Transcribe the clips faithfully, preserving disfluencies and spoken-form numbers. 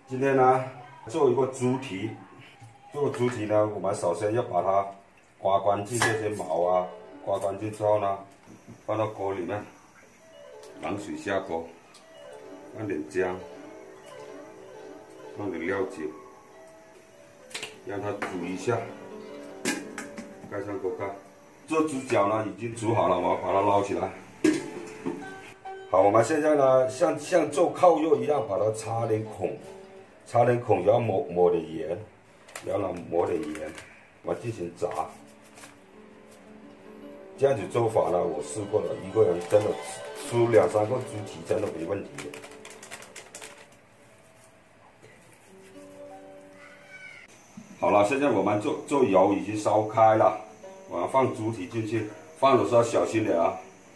今天呢，做一个猪蹄。做猪蹄呢，我们首先要把它刮干净这些毛啊，刮干净之后呢，放到锅里面，冷水下锅，放点姜，放点料酒，让它煮一下，盖上锅盖。这猪脚呢已经煮好了，我们把它捞起来。好，我们现在呢，像像做扣肉一样，把它插点孔，插点孔，然后抹抹点盐，然后呢抹点盐，我们进行炸。这样子做法呢，我试过了，一个人真的吃两三个猪蹄真的没问题的。好了，现在我们做做油已经烧开了，我们放猪蹄进去，放的时候小心点啊。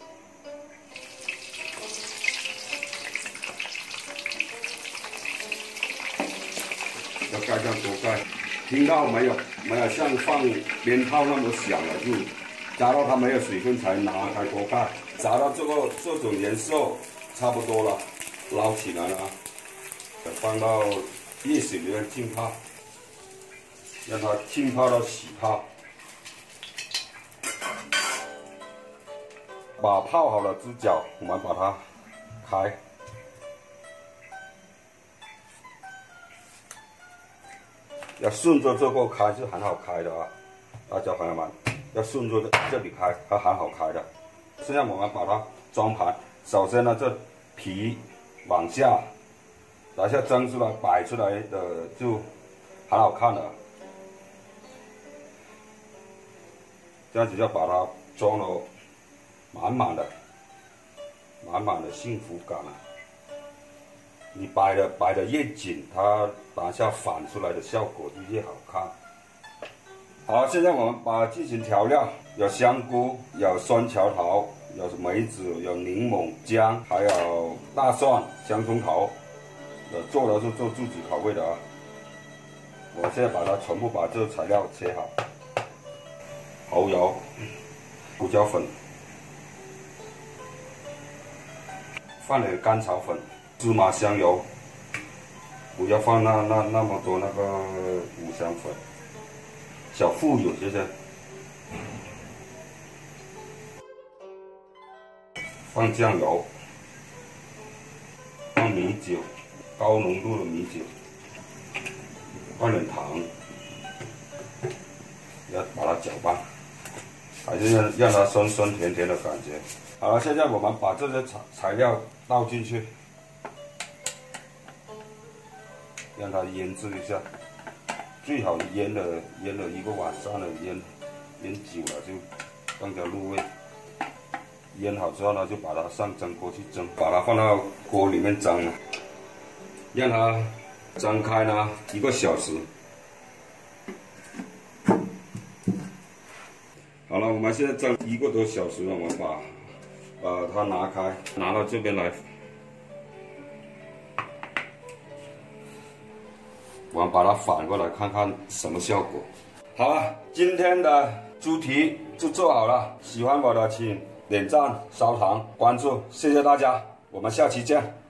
要盖上锅盖，听到没有？没有像放鞭炮那么响了，就炸到它没有水分才拿开锅盖，炸到这个这种颜色差不多了，捞起来了，放到热水里面浸泡，让它浸泡到起泡。把泡好的猪脚，我们把它开。 要顺着这个开是很好开的啊，大家朋友们要顺着这里开，它很好开的。现在我们把它装盘，首先呢，这皮往下，等下蒸出来摆出来的就很好看了。这样子就把它装了满满的、满满的幸福感了。 你摆的摆的越紧，它等下反出来的效果就越好看。好，现在我们把进行调料，有香菇，有酸荞头，有梅子，有柠檬、姜，还有大蒜、香葱头。呃，做的是做自己口味的啊。我现在把它全部把这材料切好，蚝油、胡椒粉，放点甘草粉。 芝麻香油，不要放那那那么多那个五香粉，小富有这些，放酱油，放米酒，高浓度的米酒，放点糖，要把它搅拌，还是让让它酸酸甜甜的感觉。好了，现在我们把这些材材料倒进去。 让它腌制一下，最好腌了腌了一个晚上了，腌腌久了就更加入味。腌好之后呢，就把它上蒸锅去蒸，把它放到锅里面蒸了，让它蒸开呢一个小时。好了，我们现在蒸一个多小时了，我们把把它拿开，拿到这边来。 我们把它反过来看看什么效果。好了，今天的猪蹄就做好了。喜欢我的请点赞、收藏、关注，谢谢大家，我们下期见。